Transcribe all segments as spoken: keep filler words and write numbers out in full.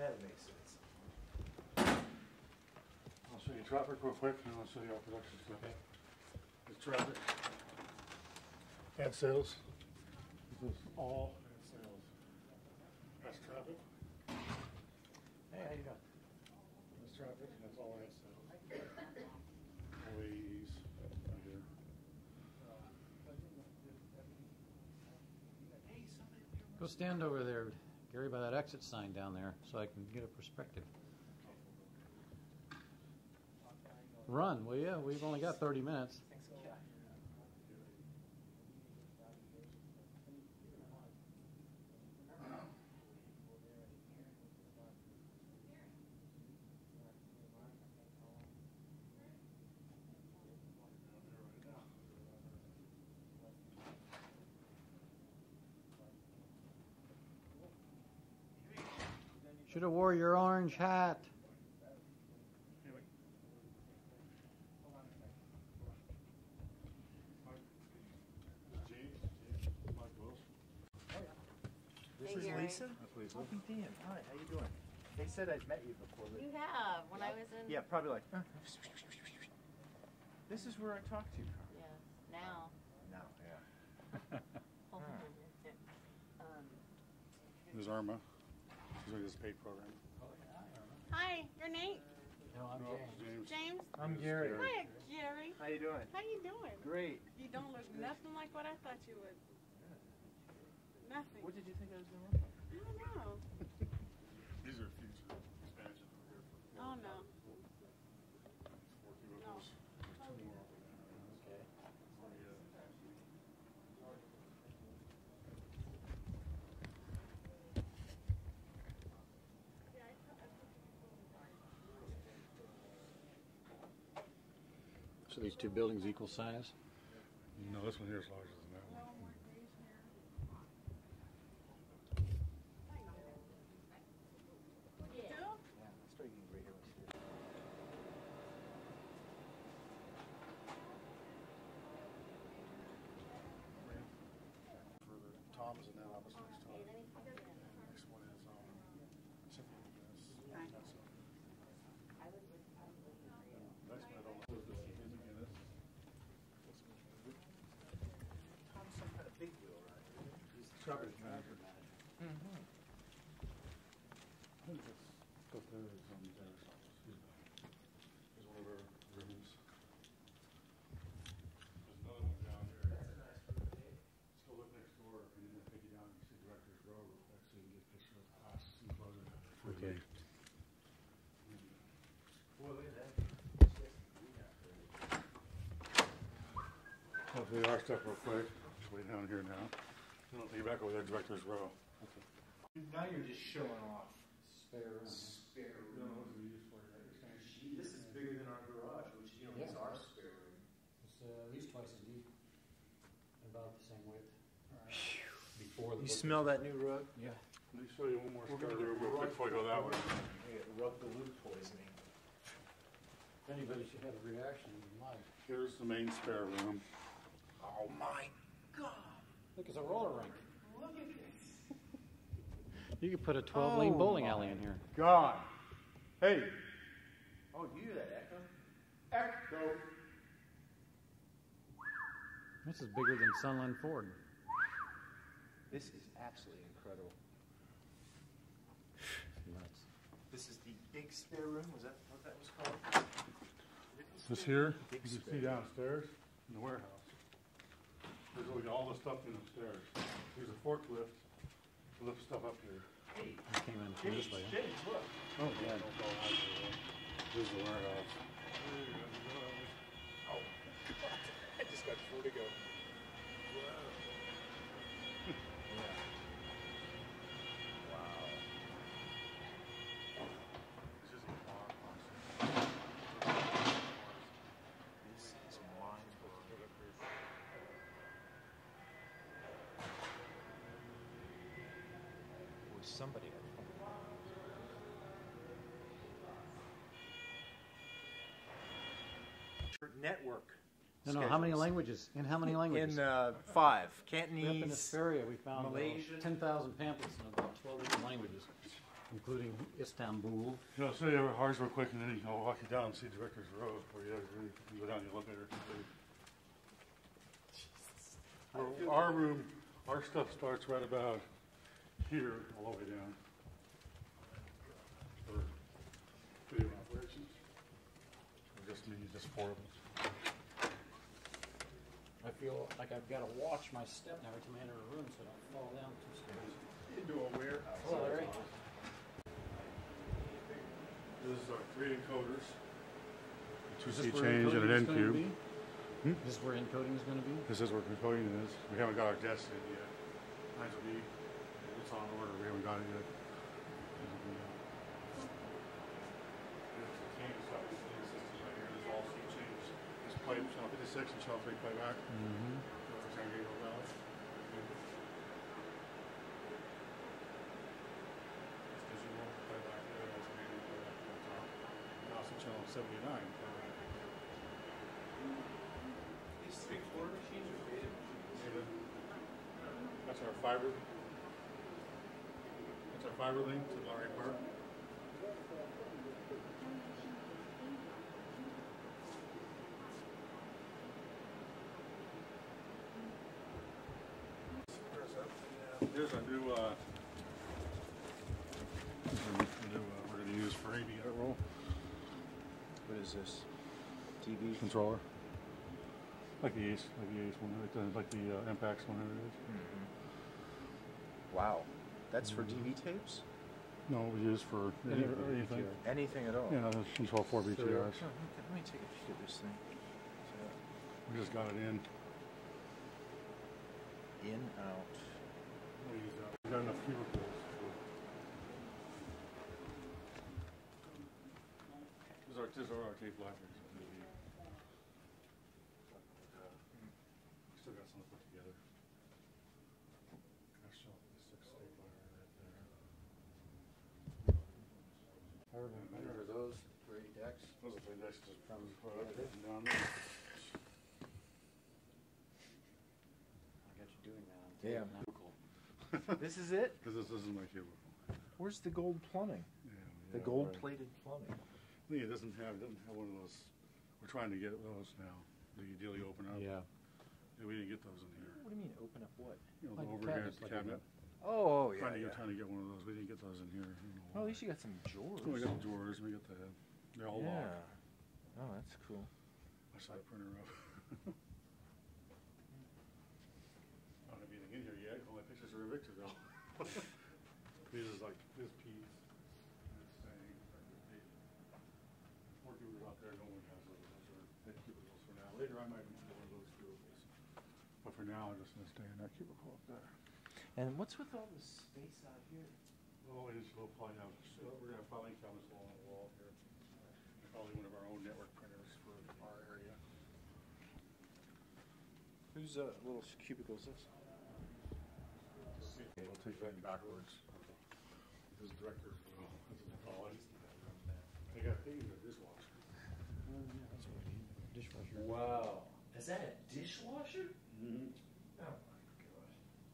That makes sense. I'll show you traffic real quick, and then I'll show you our production stuff. Okay. There's traffic and sales. This is all and sales. That's traffic. Hey, how you doing? That's traffic, and that's all and sales. Employees right here. Go stand over there, Gary, by that exit sign down there, so I can get a perspective. Run, will you? We've only got thirty minutes. Should have wore your orange hat. This is Lisa? That's Lisa. Oh, Dan. Hi, how you doing? They said I'd met you before. But You have, when I was in... yeah, probably like... This is where I talked to you. Yeah, now. No, yeah. um, There's Irma. She's doing this paid program. Hi, your name? No, I'm Oh, James. James. James? I'm Gary. Hi, Jerry. How you doing? How you doing? Great. You don't look nothing like what I thought you would. Nothing. What did you think I was going to look like? I don't know. These are future expansion over here. Oh, no. Four No. vehicles. Two more. Okay. So these two buildings equal size? No, this one here is larger than that one. You do? Yeah, let's try to get right here. For the Tom's and then obviously next to it. Next one is um Cynthia McGinnis. That's a nice meadow. This is Cynthia McGinnis. Tom's some kind of big wheel, right? He's the traffic manager. Mm-hmm. I think that's stuff there is um Jenner's office. Here's one of our rooms. There's another one down there. Let's go look next door, and then I'll take you down and see Director's Row real quick so you can get a picture of the class enclosure. Okay. Boy, look at that. I'll do our stuff real quick. Just way down here now. Then I'll take you back over there, Director's Row. Now you're just showing off. Spare room. Spare No, room. those are used for that. Gee, this is bigger than our garage, which, you know, is Yeah. our spare room. It's uh, at least twice as deep. About the same width. Before the You smell that new rug? Yeah. Let me show you one more We're spare gonna get room real quick before I go that way. We get rug the loop poisoning. If anybody should have a reaction in life. Here's the main spare room. Oh my God! Look, it's a roller rink. Look at this. You could put a twelve lane Oh bowling my alley in here. God. Hey. Oh, you hear that echo? Echo. This is bigger than Sunland Ford. This is absolutely incredible. Nuts. This is the big spare room. Was that what that was called? This here, you Big can spare see downstairs in the warehouse. There's really all the stuff in upstairs. Here's a forklift to lift stuff up here. Hey, I came in from this way. James, look. Oh, yeah. Here's the warehouse. Oh, I just got vertigo. Wow. This is a barn. This is wine. Boy, somebody. Network. No, no, how many schedules. languages? In how many languages? In uh, five. Up in this Cantonese. area, we found Malaysian. ten thousand pamphlets in about twelve different languages. including Istanbul. You know, say ours real quick, and then you can walk you down and see Director's Road, where you, you go down the elevator. Our, our room, our stuff starts right about here, all the way down. For video operations. Or just me, just four of us. I feel like I've got to watch my step now every time I enter a room so I don't fall down two stairs. Into a warehouse. Hello, Larry. This is our three encoders. Two Is C this where change and an encoding is gonna N cube. be? Hmm? Is this where encoding is going to be? This is where encoding is. We haven't got our desk in yet. Mine's will be. It's on order. We haven't got it yet. This pipe, channel fifty-six and channel three playback. Mm-hmm. San Gabriel Valley. Visual playback there. That's San Gabriel Valley up top. And also channel seventy-nine playback. These three quarter machines are beta machines. That's our fiber. That's our fiber link to Larry Park. Here's our new, uh, our new uh, we're going to use for A V edit roll What is this? T V? controller. Like the Ace, like the Ace one, like the, like the uh, Impax one, whatever it is. Mm-hmm. Wow. That's for D V tapes? No, we use for Any- anything. Anything at all? Yeah, that's control four B T Rs. Oh, okay. Let me take a peek at this thing. We just got it in. In, out. We uh, we got enough cubicles. for- These are, these are our tape libraries. We still got some to put together. Gosh, show the six tape library right there. I remember those three decks. Those are the decks just From- from yeah, they- down there. I got you doing that on Yeah. tape now. Cool. This is it? This is, this is my cubicle. Where's the gold plumbing? Yeah, The yeah, gold right. plated plumbing. I think it doesn't have, it doesn't have one of those, we're trying to get those now, that you deal, you open up. Yeah. Yeah, we didn't get those in here. What do you mean, open up what? You know, Like the a overhead cabinet, like a cabinet. Oh, oh Trying to yeah, get, yeah. trying to get one of those, we didn't get those in here. I don't know Well, at why. least you got some drawers. Oh, we got the drawers, we got the, they're all locked. Yeah. Oh, that's cool. My side printer up. I don't have anything in here yet, all my pictures are in Victorville. This is like, this piece, this thing, like this big. More cubicles out there, no one has those, those are big cubicles for now. Later I might need one of those cubicles. But for now, I'm just gonna stay in that cubicle up there. And what's with all this space out here? Oh, it's a little file, so we're gonna have filing cabinets along the wall here. Probably one of our own network printers for our area. Whose uh, little cubicle is this? We'll take that backwards. This is director's room. This is all it. They got things in the dishwasher. Oh, yeah, that's what we need. Dishwasher. Wow. Is that a dishwasher? Mm-hmm. Oh my god.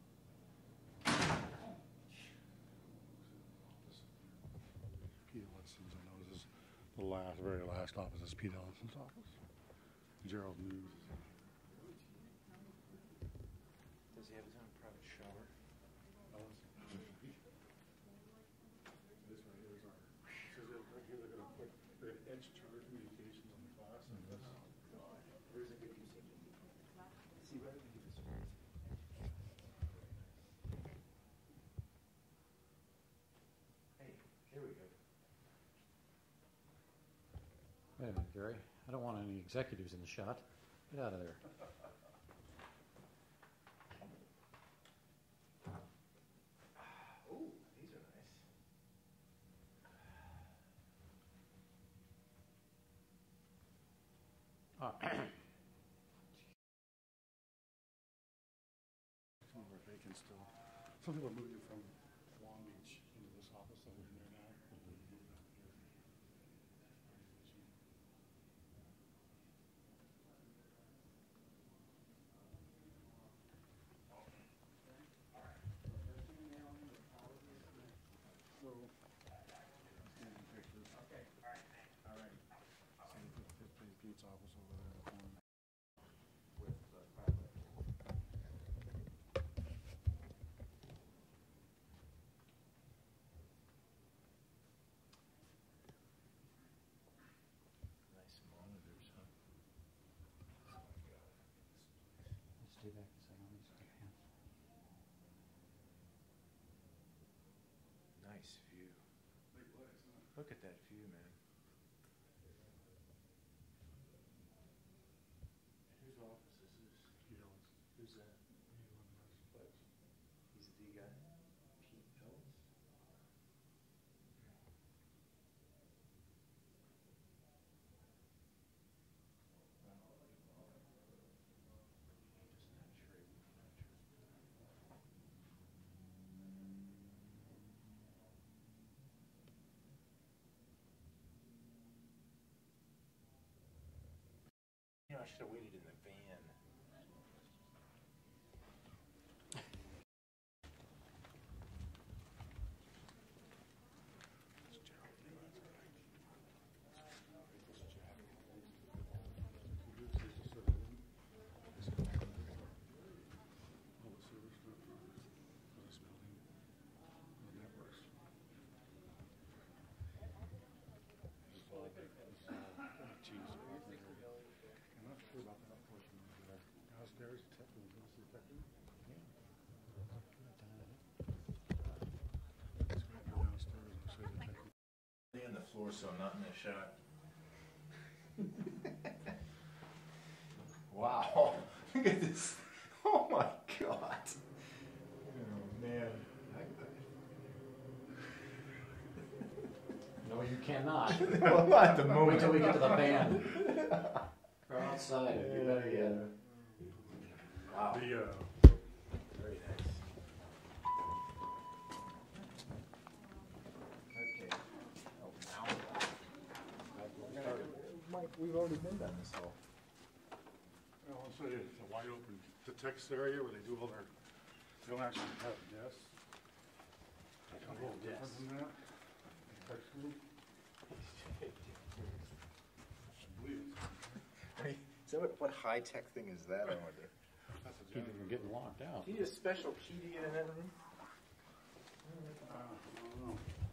Pete Ellison's, I know, this is the last, very last office is Pete Ellison's office. Gerald News. Does he have his own private shower? This right here is our, so they're right here, they're gonna put, they're gonna etch charter communications on the class. And this. Where's it going to be? See, where did we do this? Hey, here we go. Wait a minute, Gary. I don't want any executives in the shot. Get out of there. Oh, these are nice. Ah, Some of our vacant still. Some people are moving from Long Beach into this office that we're in there now. Moved out here. So, David's office over there in the corner. With uh, private. Nice monitors, huh? Oh my God. Let's stay back a second. Let me see. Nice view. Look at that view, man. Whose office is this? Who's that? He's a D guy? Pete Ellis? You know, I should have waited in the van. Downstairs, detective, detective. Lay on the floor so I'm not in the shot. Wow. Look at this. Oh my God. Oh man. No, you cannot. Well, not at the moment. Wait till we get to the band. We're outside. You better get. Wow. The, uh, Very nice. Okay. Oh, now. We're gonna, Mike, we've already been down this hall. well, I'll say it's a wide open, the text area where they do all their, they don't actually have desks. It's a little different than that. Text room. I believe it's. I mean, so what, what high-tech thing is that, I wonder? That's a Keep it from getting locked out. Do you need a special key to get in that room? Uh, I don't know.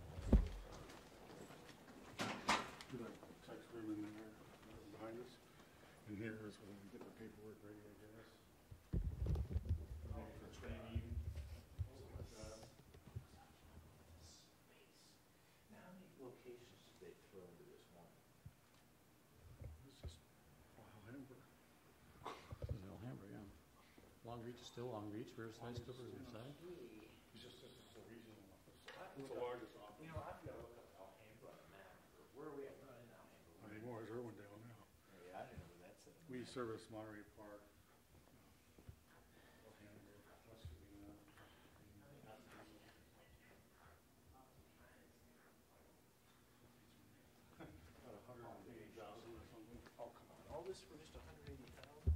Do that text room in there, uh, behind us. And here is where we get the paperwork ready, I guess. Oh, for training. Something like that. Space. Now how many locations did they throw into this one? It's just, wow, Hamburg. This is Alhambra, yeah. Long Beach is still Long Beach. Riverside still Riverside. It's just, this is the regional office. It's the largest office. You know, I've got to look up Alhambra on the map. Where are we at? We're not in Alhambra. Not anymore, it's Irwindale now. Yeah, I didn't know where that's at. We service Monterey Park, uh, Alhambra, West Covina. About a hundred and eighty thousand or something. Oh, come on. All this for just a hundred eighty thousand?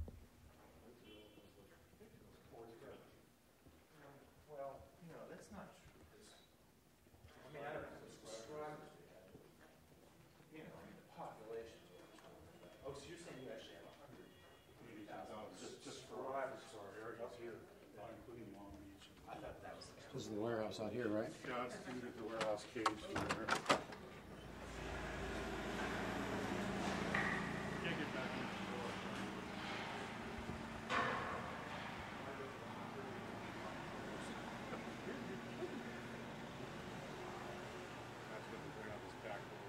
Well, you know, that's not true. 'Cause, I mean, I don't know what subscribers we have. You know, I mean, the population. Oh, so you're saying you actually have a hundred eighty thousand Just, just for subscribers? our areas here, not including Long Beach. I thought that was the This is the warehouse out here, right? Yeah, it's due to the warehouse cage in there. Can't get back in the door. That's gonna be right out this back door.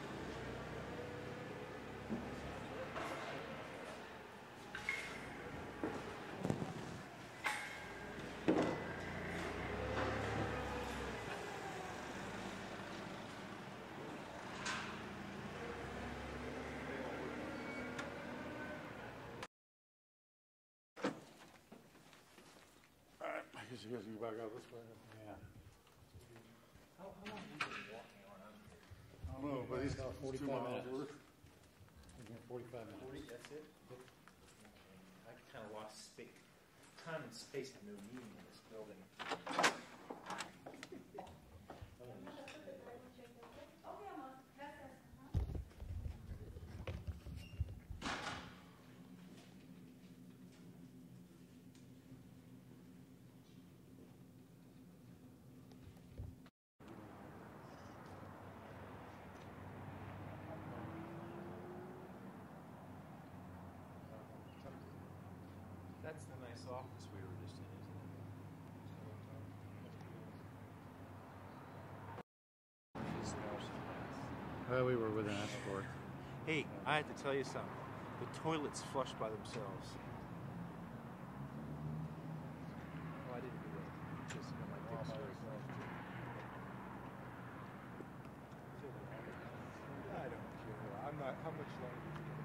Alright, I guess you guys can go back out this way. Yeah. How, how long have you been walking around here? I don't know, but he's About two forty-five miles minutes. worth. We're here forty-five minutes. Forty, that's it? Okay. I kind of lost space. Time and space have no meaning in this building. That's the nice office we were just in, isn't it? She's nice. Well, we were with an escort. Hey, I have to tell you something. The toilets flush by themselves. Oh, I didn't do that. Just got my dick straight. I don't care. I'm not. How much longer do you think?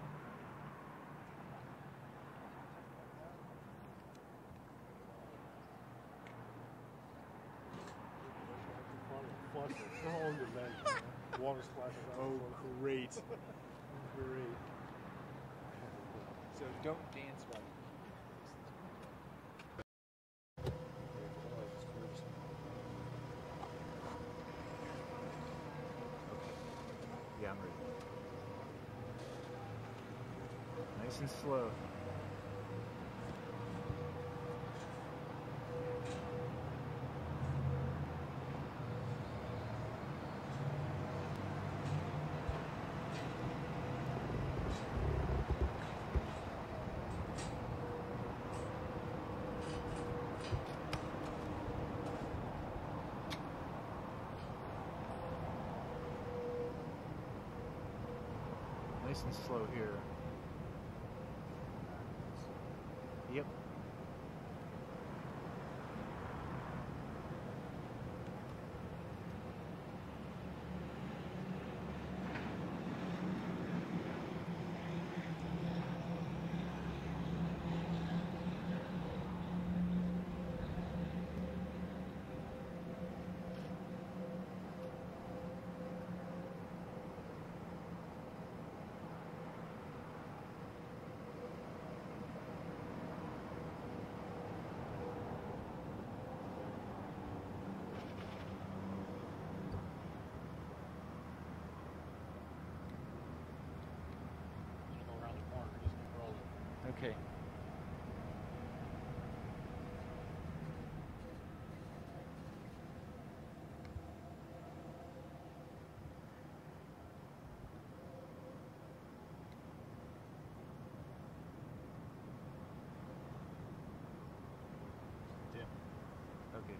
Flush it. Oh, your leg. Water splashes out. Oh, great. Great. So don't dance while you Yeah, I'm ready. Nice and slow. Nice and slow here. Yep. Go around the corner, just roll it. Okay. Yeah. Okay.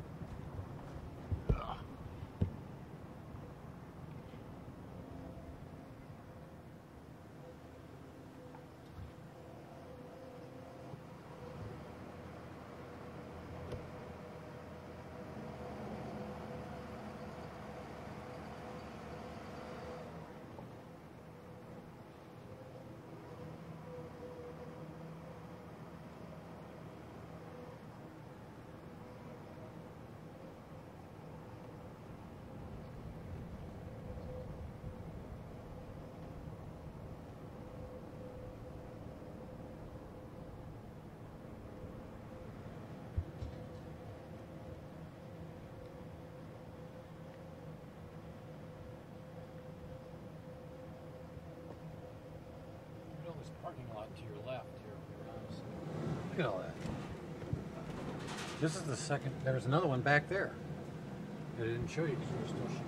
You know, this parking lot to your left here. Look at all that. This is the second. There was another one back there. I didn't show you because we were still shooting.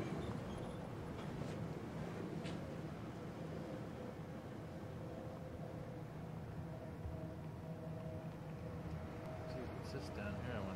See, what's this down here? I